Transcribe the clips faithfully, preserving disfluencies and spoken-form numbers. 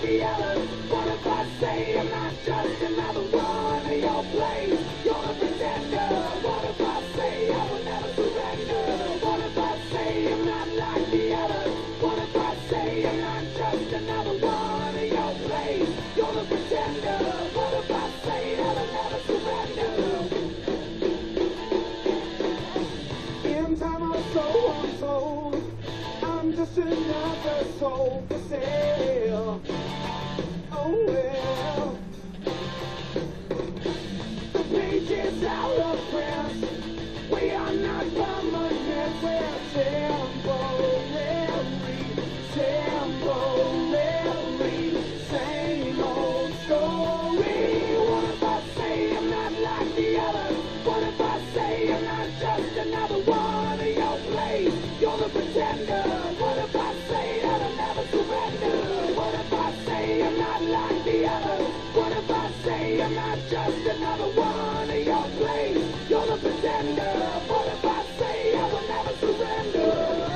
the others? What if I say I'm not just another one of your plays? You're a pretender. What if I say I will never surrender? What if I say I'm not like the others? What if I say I'm not just another one of your plays? You're a pretender. What if I say that I'll never surrender? In time or so untold, I'm just another soul for sale. Oh well, the page is out of print. We are not permanent, we're temporary, temporary, same old story. What if I say I'm not like the others? What if I say I'm not just another one of your plays? You're the pretender. What if I say that I'll never surrender? What if I say I'm not like the others? What if I say I'm not just another one of your plays? You're the pretender. What if I say I will never surrender?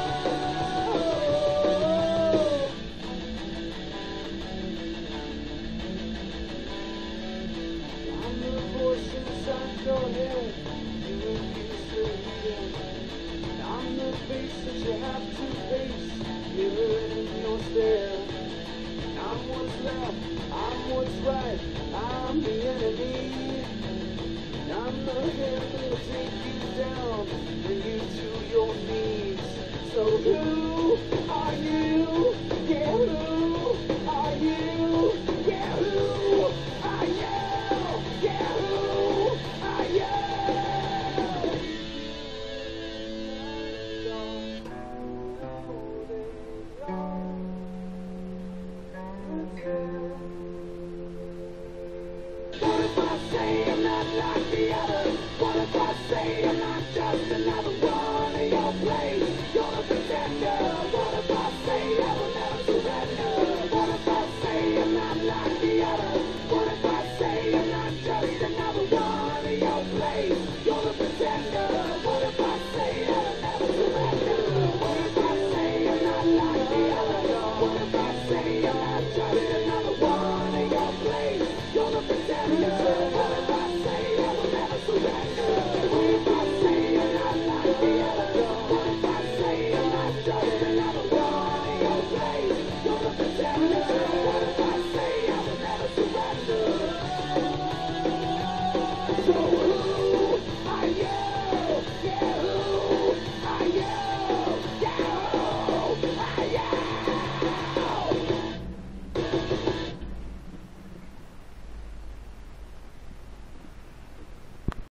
I'm the voice inside your head. You refuse to hear. I'm the face that you have to face. Mirror in your stare. I'm what's left, I'm what's right, I'm the enemy. I'm the hand that'll take you down, bring you to your knees. So who are you? Yeah, who are you? Yeah, who are you? Yeah, who are you? What if I say I'm not like the others? What if I say I'm not just another one of your plays? You're a pretender. What if I say I will never surrender? What if I say I'm not like the others? What if I say I'm not just another one of your plays? You're a pretender. What if I say that I'll never surrender? What if I say I'm not like the others? What if I say I'm not just